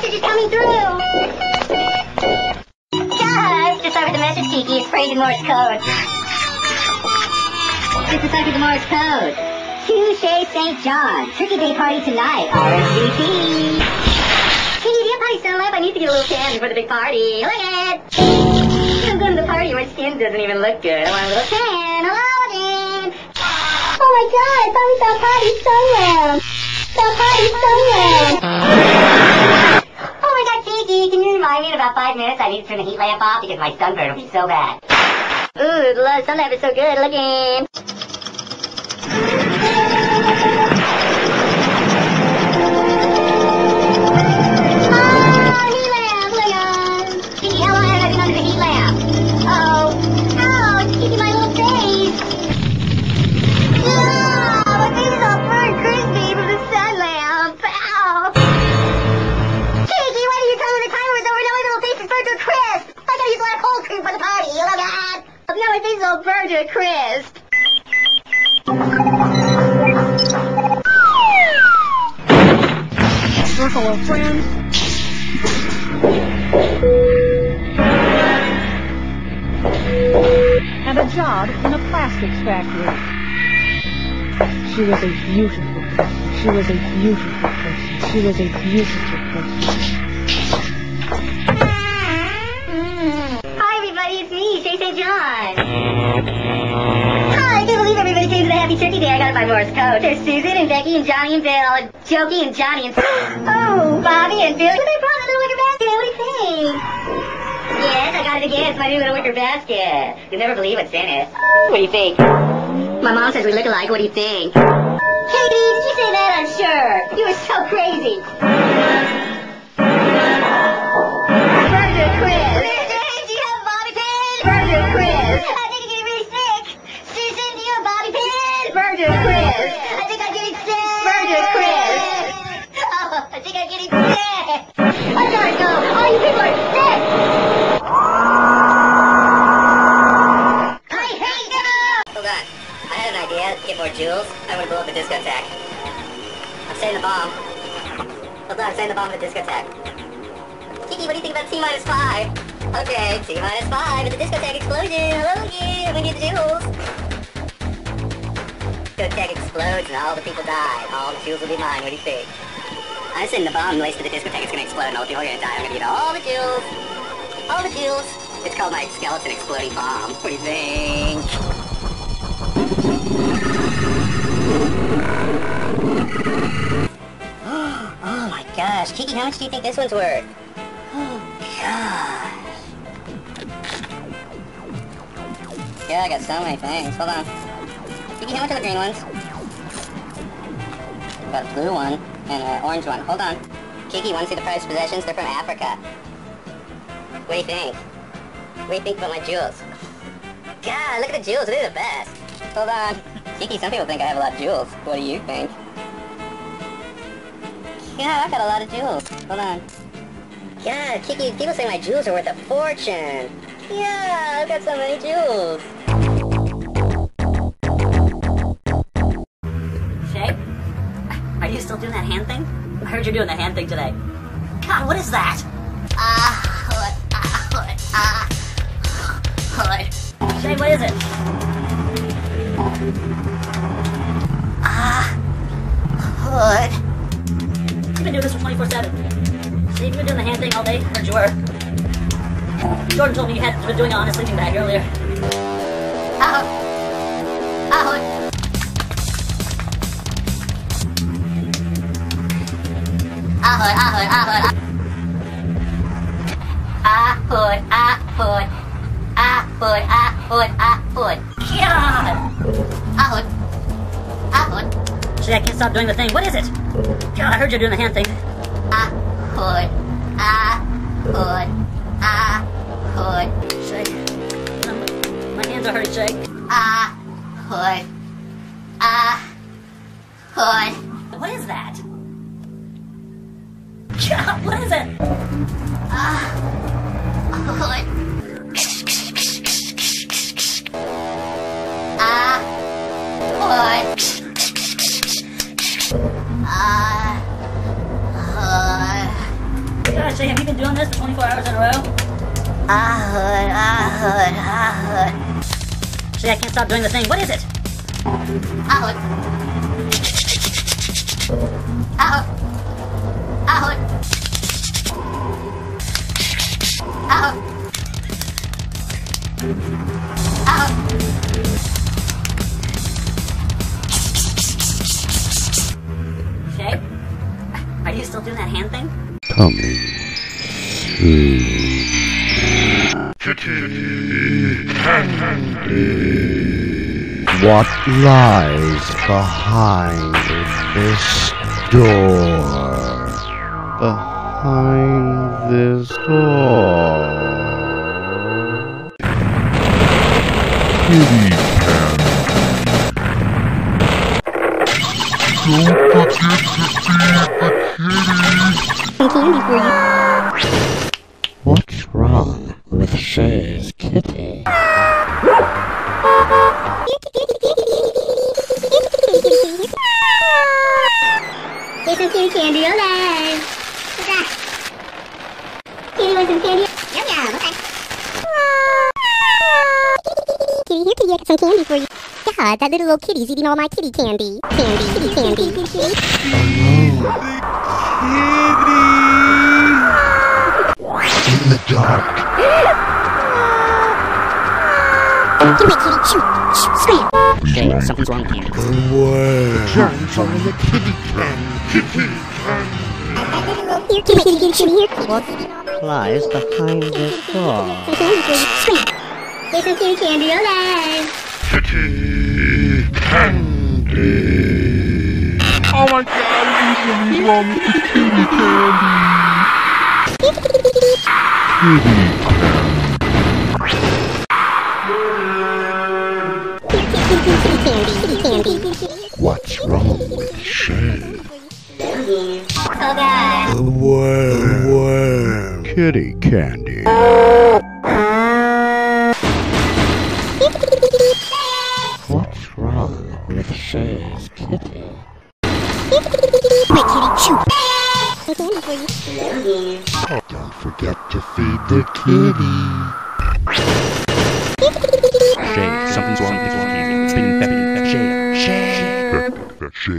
message is coming through. Guys, decipher the message, Kiki. It's phrased in Morse code. Just decipher the Morse code. Touche St. John. Turkey Day party tonight. RSVP. Kiki, do you have potty sunlight? I need to get a little tan before the big party. Look at it. I'm going to the party. My skin doesn't even look good. I want a little tan. Hello again. Oh my God, I thought we saw potty sunlamp. Oh my God, Kiki, can you remind me in about 5 minutes I need to turn the heat lamp off because my sunburn will be so bad. Ooh, the sun lamp is so good looking. Oh, heat lamp, look on. Kiki, how long have I been under the heat lamp? Oh, it's Kiki, my little face. My face is all burnt crispy from the sun lamp. Ow. Kiki, why did you tell me the timer was over? Now my little face is burnt to a crisp. I gotta use a lot of cold cream for the party. Oh my God. Now my face is all burnt to a crisp. Circle of friends. And a job in a plastics factory. She was a beautiful person. She was a beautiful person. She was a beautiful person. Hi everybody, it's me, St. John. Hi, I can't believe everybody came to the Happy Turkey Day. I gotta buy Morse code. There's Susan and Becky and Johnny and Bill and Jokey and Johnny and... Oh, Bobby and Bill. They brought a little wicker basket. What do you think? Yes, I got it again. It's my new little wicker basket. You'll never believe what's in it. What do you think? My mom says we look alike. What do you think? Katie, did you say that? I'm sure. You were so crazy. Burger Chris. Do you have a bobby pin? Burger Chris. I think I'm getting really sick. Susan, do you have a bobby pin? Burger Chris. I think I'm getting sick. Burger Chris. Oh, I think I'm getting sick. I gotta go. All you people are sick. I hate you. Hold on. I had an idea to get more jewels. I want to blow up the discotheque. I'm setting the bomb. Hold on, I'm setting the bomb at the discotheque. Kiki, what do you think about T-minus 5? Okay, T-minus 5 at the discotheque explosion. Hello again, I'm gonna get the jewels. Discotheque explodes and all the people die. All the jewels will be mine. What do you think? I'm setting the bomb laced to the discotheque. It's gonna explode and all the people are gonna die. I'm gonna get all the jewels. All the jewels. It's called my skeleton exploding bomb. What do you think? Oh my gosh, Kiki, how much do you think this one's worth? Oh gosh. Yeah, I got so many things. Hold on. Kiki, how much are the green ones? Got a blue one and an orange one. Hold on. Kiki, want to see the prized possessions? They're from Africa. What do you think? What do you think about my jewels? God, look at the jewels. They're the best. Hold on. Kiki, some people think I have a lot of jewels. What do you think? Yeah, I got a lot of jewels. Hold on. God, Kiki, people say my jewels are worth a fortune. Yeah, I've got so many jewels. Shay? Are you still doing that hand thing? I heard you're doing the hand thing today. God, what is that? Shay, what is it? You've been doing this for 24/7. Steve, you've been doing the hand thing all day? Heard you were. Jordan told me you had been doing it on a sleeping bag earlier. Shay, I can't stop doing the thing. What is it? God, I heard you're doing the hand thing. Shay. My hands are hurting, Shay. What is that? God, what is it? Shay, have you been doing this for 24 hours in a row? Shay, I can't stop doing the thing. What is it? Shay? Are you still doing that hand thing? Coming what lies behind this door? Behind this door. Kitty Don't forget to feed the kitty. Some candy for you. What's wrong with Shay's kitty? Here's some kitty candy, okay. Kitty wants some candy? Yum yum, okay. Kitty, here kitty, I got some candy for you. God, that little old kitty's eating all my kitty candy. Kitty candy. In the dark. Get away, kitty, shoot, scram. Shay, something's wrong with you. Where? Germs are in the kitty can. Kitty Here, kitty, here. What lies behind this door? Some candy for you. Scram. Here's some kitty candy, okay. Kitty candy. Oh my God! He's wrong with the kitty candy. Kitty candy. What's wrong with Shay? Oh God. The worm. Kitty candy. What's wrong with Shay's kitty? Wait, kitty, shoot. Some candy for you. Don't forget to feed the kitty. Shay, something's wrong with your candy. It's been infected. Shay.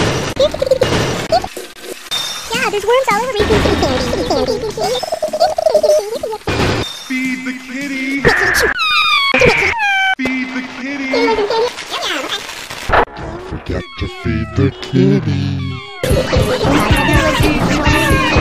Yeah, there's worms all over me. Kitty candy. Feed the kitty. Feed the kitty. Don't forget to feed the kitty.